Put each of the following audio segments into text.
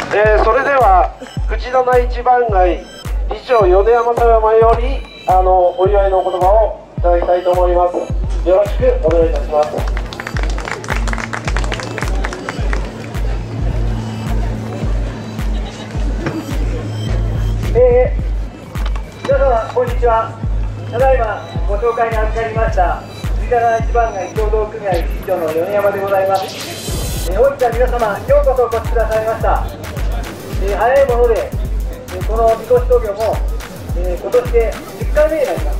それでは藤棚一番街理事長米山様よりお祝いのお言葉をいただきたいと思います。よろしくお願いいたします。 皆様こんにちは。ただいまご紹介に預かりました藤棚一番街協同組合理事長の米山でございます。本日は皆様ようこそお越しくださいました。早いものでこのみこし闘行も今年で10回目になります。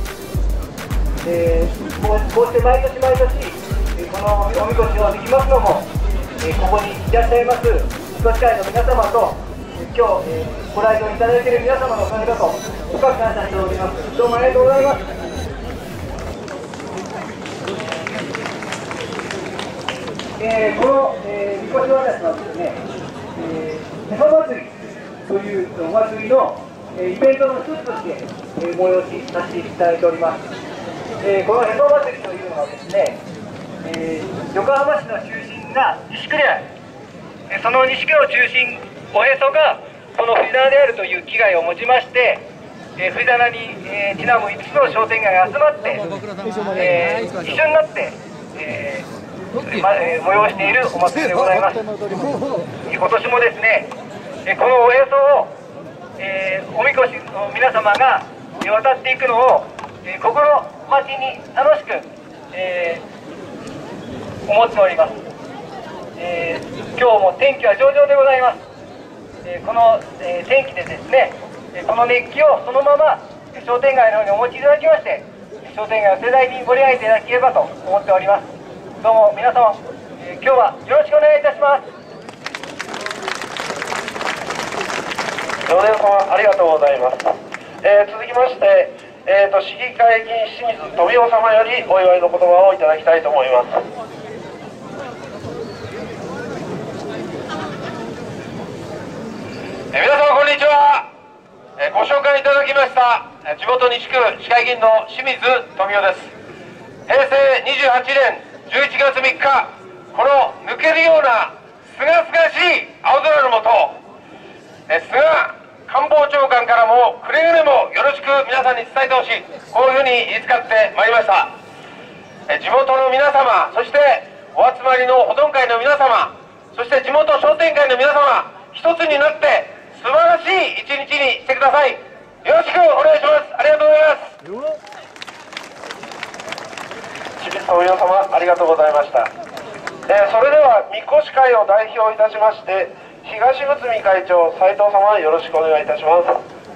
こうして毎年毎年このおみこしをできますのもここにいらっしゃいますみこし会の皆様と今日ご来場いただいている皆様のおかげだと深く感謝しております。どうもありがとうございます。このみこし渡しはですね、へそ祭りというお祭りのイベントの一つとして催しさせていただいております。このへそ祭りというのはですね、横浜市の中心が西区である。その西区を中心おへそがこの藤棚であるという危害を持ちまして、藤棚にちなむ5つの商店街が集まって、一緒になって、催しているお祭りでございます。今年もですね、このおへそを、おみこしの皆様が渡っていくのを、心待ちに楽しく、思っております。今日も天気は上々でございます。この、天気でですね、この熱気をそのまま商店街の方にお持ちいただきまして、商店街を盛大にご利用いただければと思っております。どうも皆様、今日はよろしくお願いいたします。 米山様ありがとうございます。続きまして、市議会議員清水富夫様よりお祝いの言葉をいただきたいと思います。 皆様こんにちは。ご紹介いただきました地元西区市会議員の清水富夫です。平成28年11月3日、この抜けるようなすがすがしい青空の下、菅官房長官からもくれぐれもよろしく皆さんに伝えてほしい、こういうふうに言いつかってまいりました。地元の皆様、そしてお集まりの保存会の皆様、そして地元商店会の皆様、一つになって素晴らしい一日にしてください。よろしくお願いします。ありがとうございます。 清水富夫様ありがとうございました。それではみこし会を代表いたしまして東睦会会長斉藤様よろしくお願いいたします。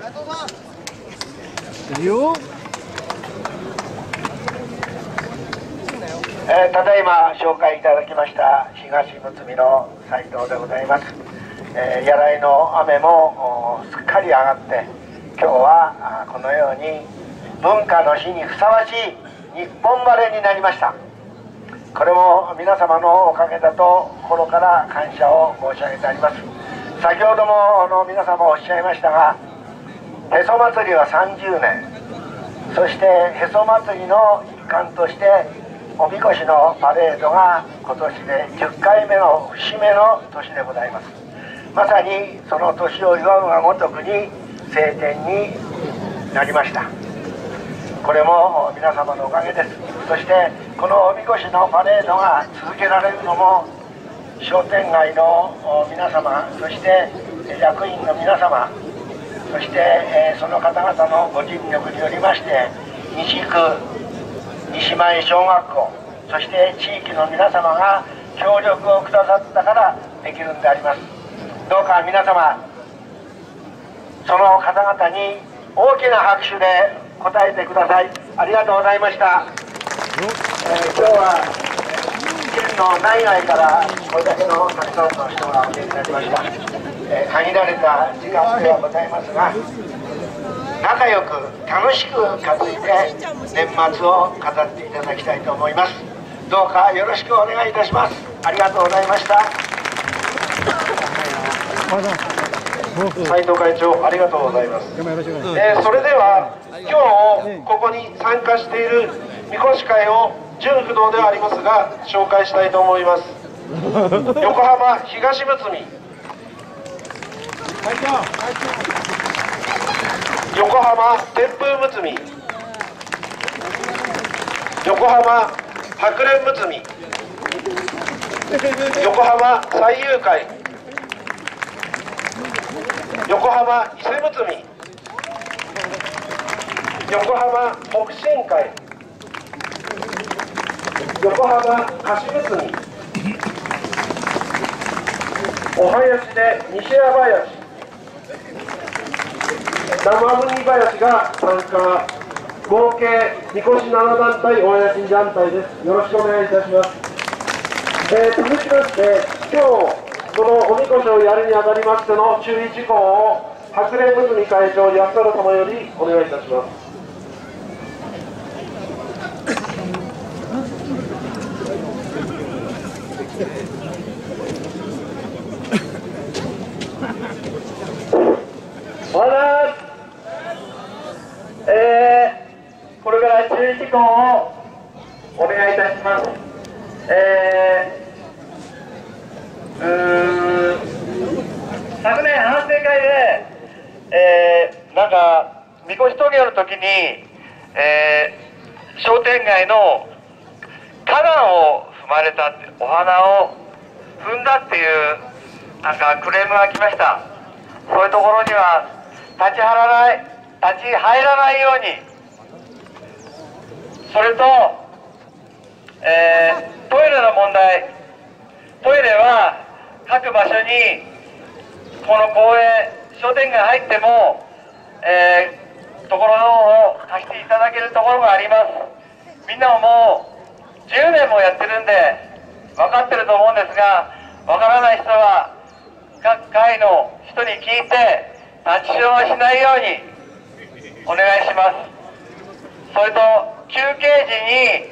ただいま紹介いただきました東睦の斉藤でございます。やらいの雨もすっかり上がって今日はこのように文化の日にふさわしい日本晴れになりました。これも皆様のおかげだと心から感謝を申し上げております。先ほども皆様おっしゃいましたが、へそ祭りは30年、そしてへそ祭りの一環としておみこしのパレードが今年で10回目の節目の年でございます。まさにその年を祝うがごとくに晴天になりました。これも皆様のおかげです。そしてこのおみこしのパレードが続けられるのも商店街の皆様、そして役員の皆様、そしてその方々のご尽力によりまして西区西前小学校、そして地域の皆様が協力をくださったからできるんであります。どうか皆様その方々に大きな拍手で応えてください。ありがとうございました。今日は県の内外からこれだけのたくさんの人がお見えになりました。限られた時間ではございますが、仲良く楽しく担いで年末を飾っていただきたいと思います。どうかよろしくお願いいたします。ありがとうございました。 斉藤会長ありがとうございます。それでは今日ここに参加しているみこし会を純不動ではありますが紹介したいと思います。横浜東睦横浜天風むつみ、横浜白蓮むつみ、横浜最遊会、横浜伊勢むつみ、横浜北進会、横浜菓子むつみ、お囃子で西谷囃子、生麦囃子が参加、合計みこし7団体お囃子団体です。よろしくお願いいたします。続きまして、今日このおみこしをやるにあたりましての注意事項を白蓮むつみ会長安原様よりお願いいたします。 これから注意事項をお願いいたします。昨年反省会で、なんかみこし峠の時に、商店街の花壇を踏まれたって、お花を踏んだっていうなんかクレームが来ました。そういうところには立ち入らないように、それと、トイレの問題、トイレは各場所にこの公園商店街入っても、ところを貸していただけるところがあります。みんなももう10年もやってるんで分かってると思うんですが、分からない人は各会の人に聞いて立ちションをしないようにお願いします。それと休憩時に、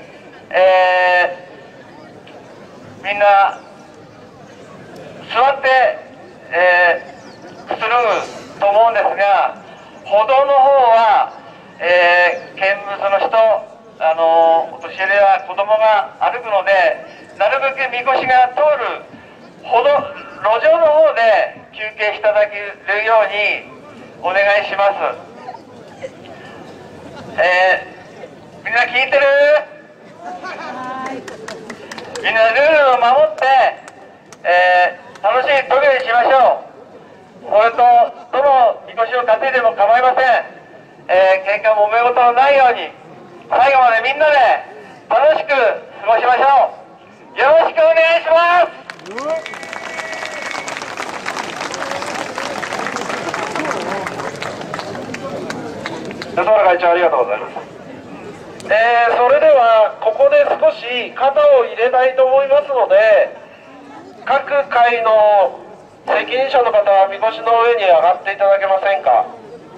みんな座って、くつろぐと思うんですが、歩道の方は、見物の人、お年寄りや子供が歩くので、なるべくみこしが通る路上の方で休憩していただけるようにお願いします。みんな聞いてる？みんなルールを守って、楽しいトゲにしましょう。それとどのみこしを担いでも構いません。喧嘩もめ事のないように最後までみんなで楽しく過ごしましょう。よろしくお願いします。 安原会長ありがとうございます。それではここで少し肩を入れたいと思いますので、各会の責任者の方はみこしの上に上がっていただけませんか。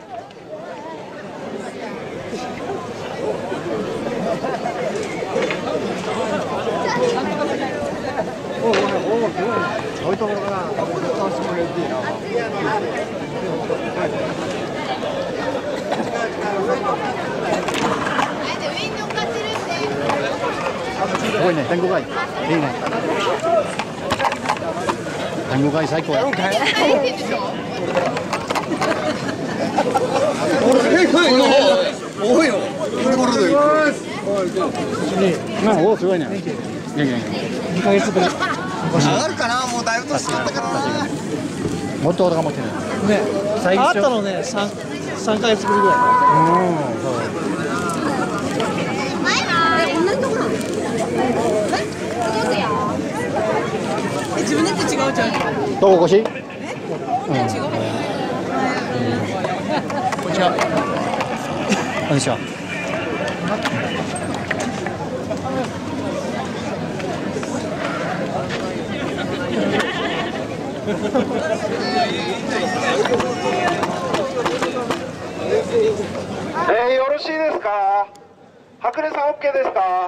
すごいね、天狗貝。いいね。天狗貝最高や。多いよ。おすごいね。2ヶ月ぶり。上がるかな、もうだいぶ年取ったからな。もっと俺が持ってる。ね、最初。あったのね、3ヶ月ぶりぐらい。そう。自分でって違うじゃん。どこ越し？違う。こんにちは。こんにちは。 よろしいですか。白蓮さん OK ですか。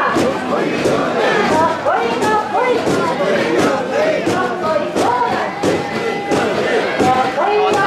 こい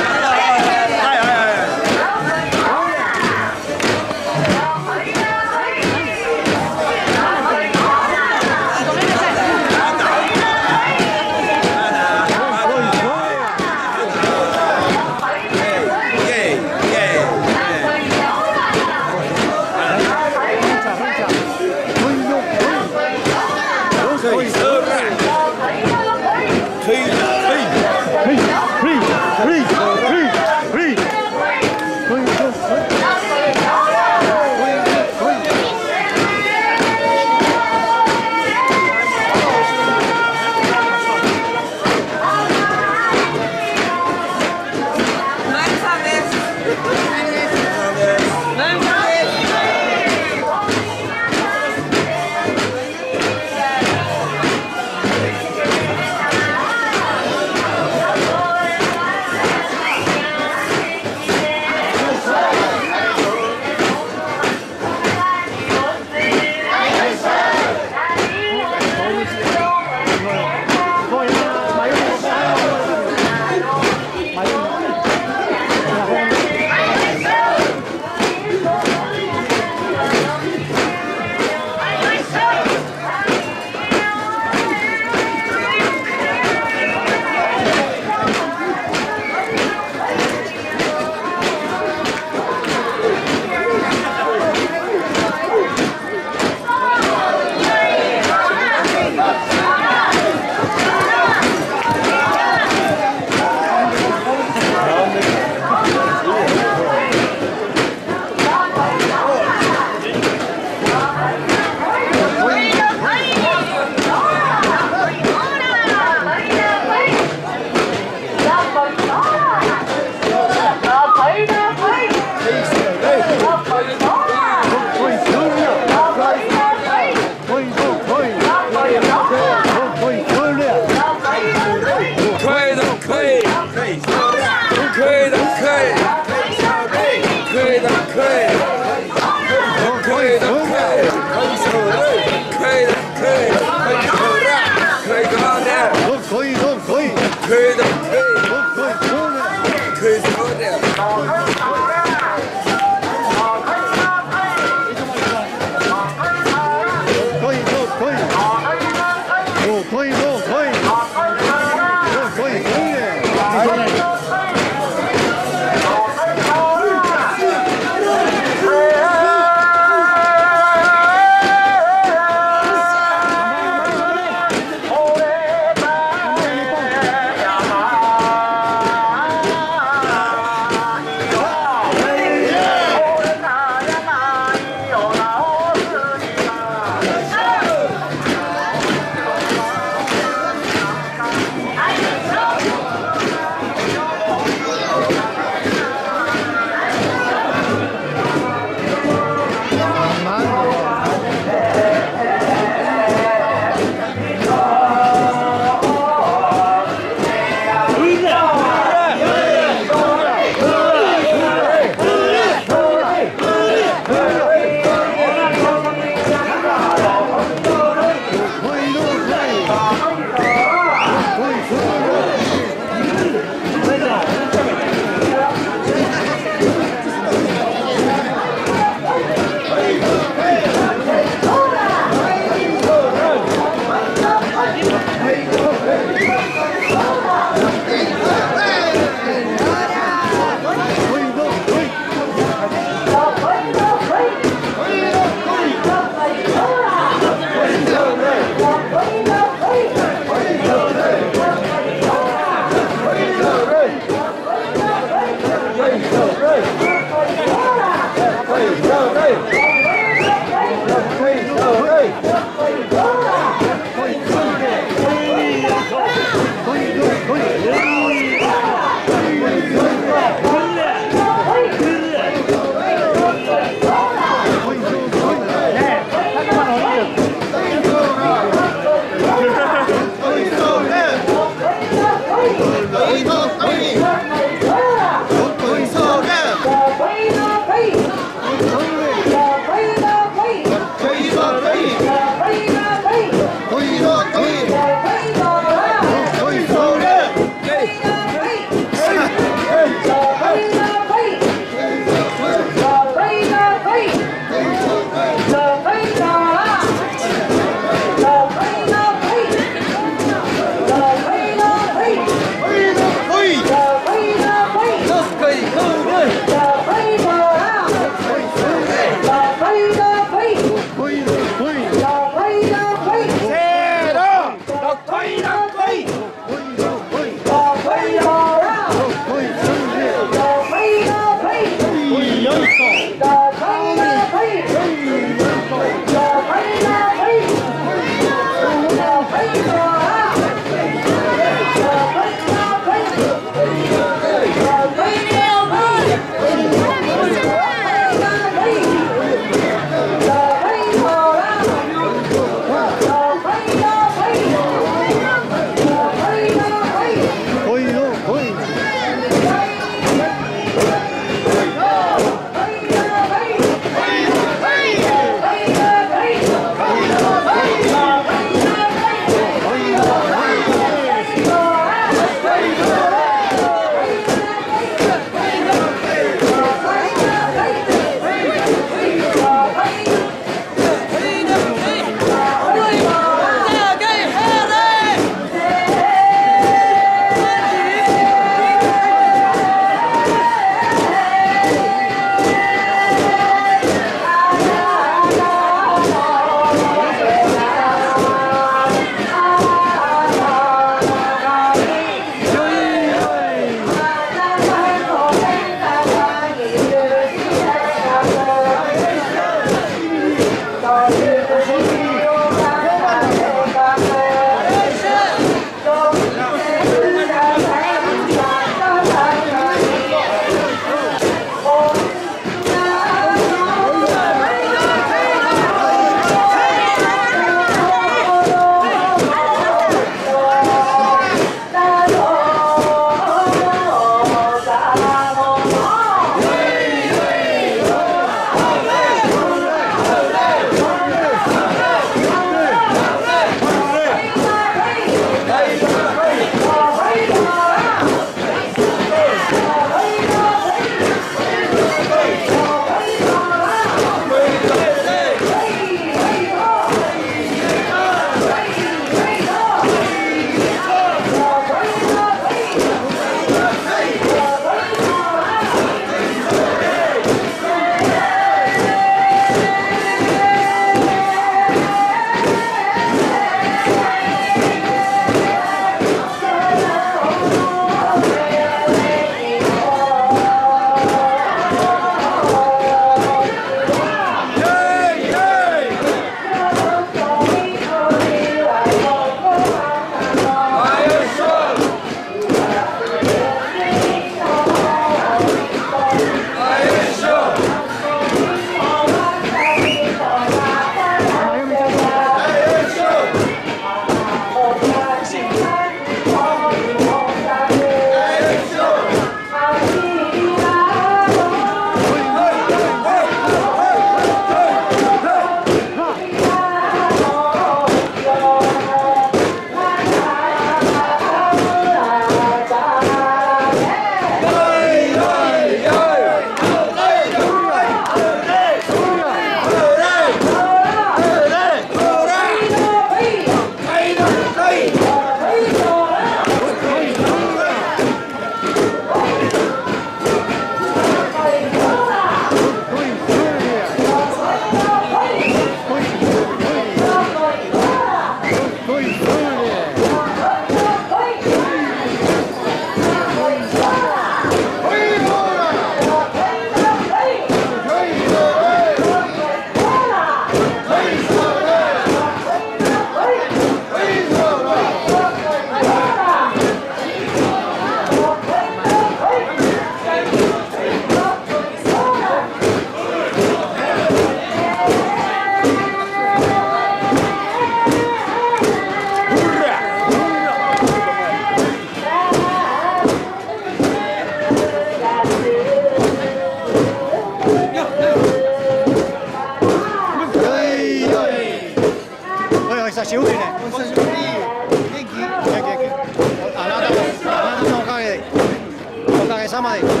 久しぶりね。お久しぶり。元気？元気。あなたのおかげで。おかげさまで。よい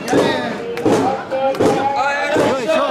しょ。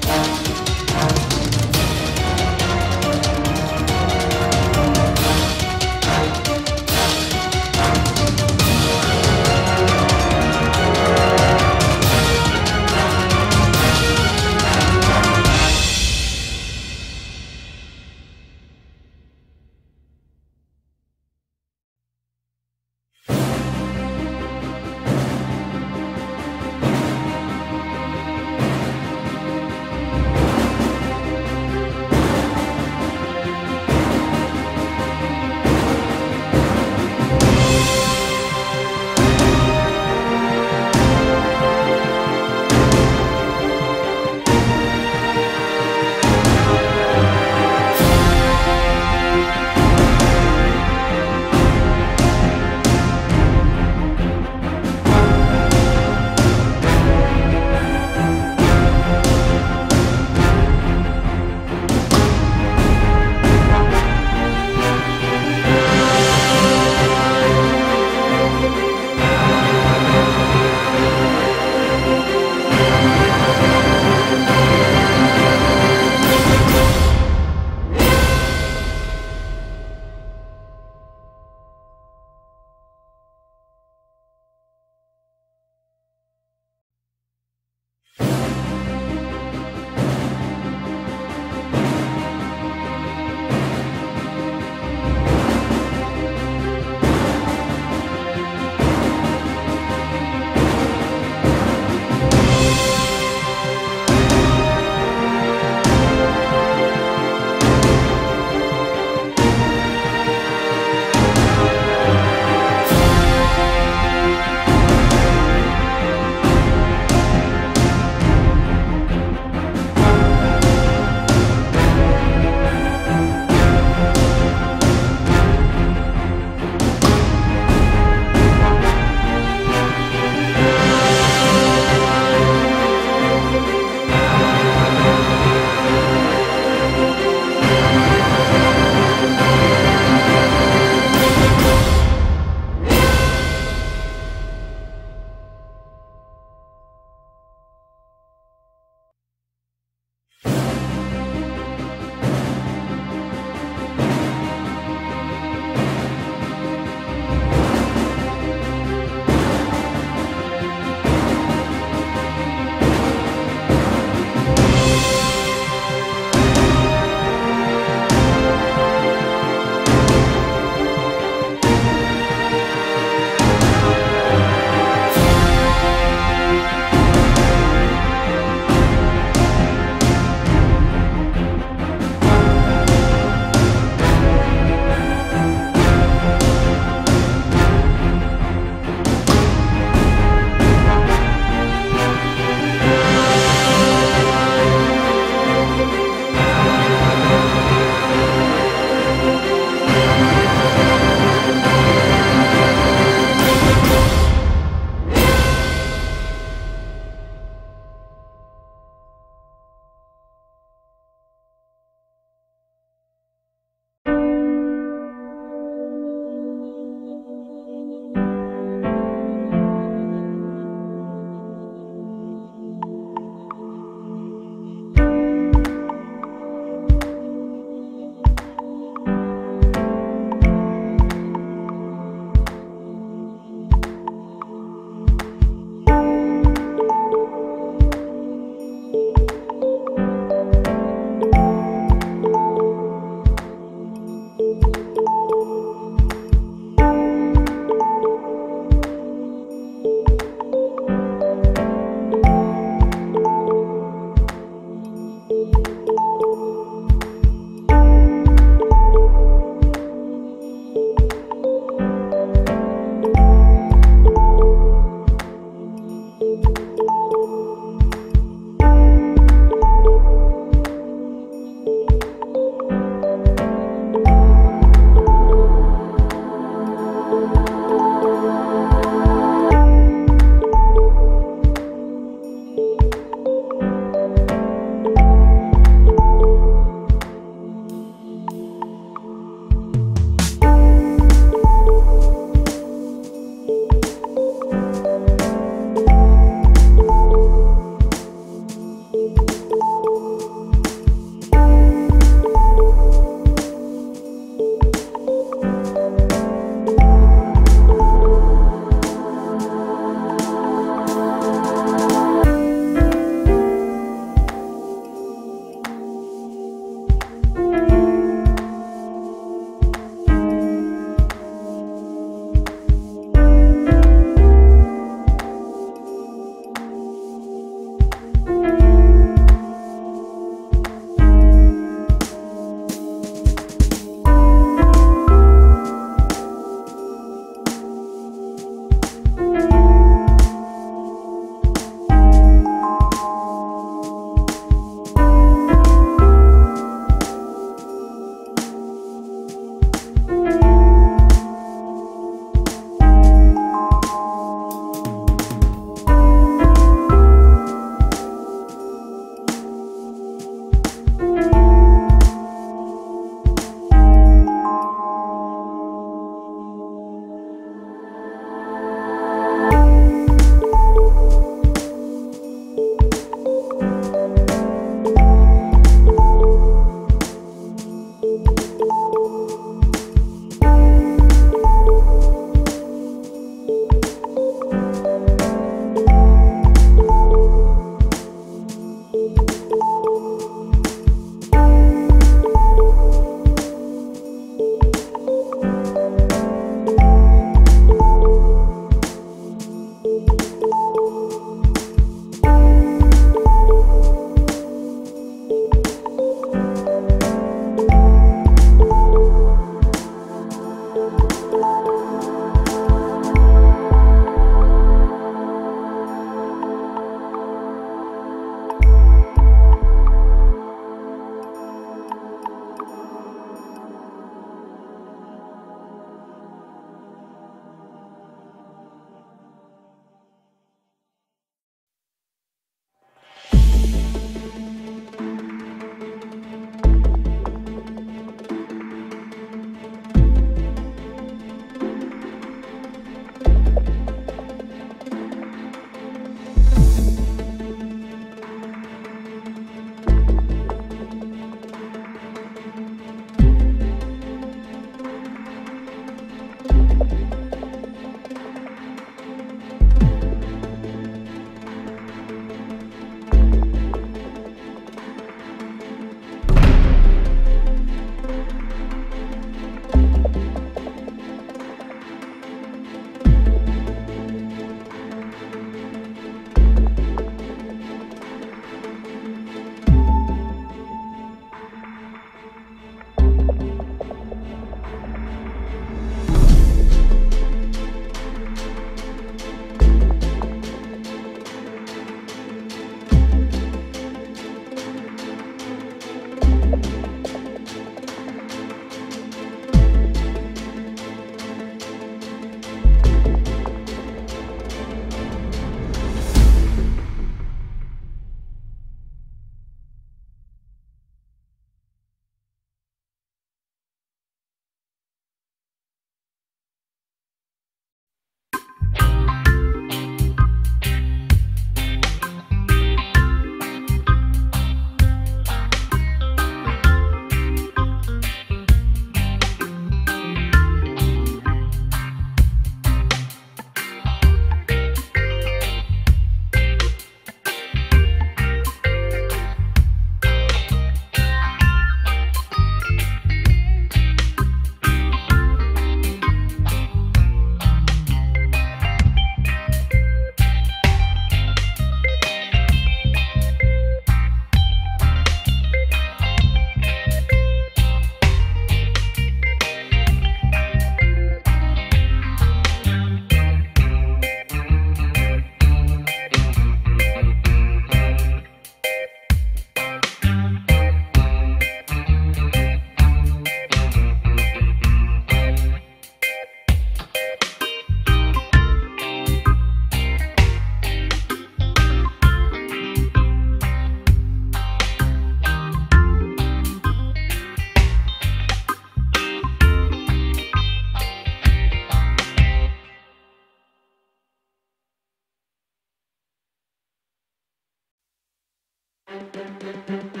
Thank you.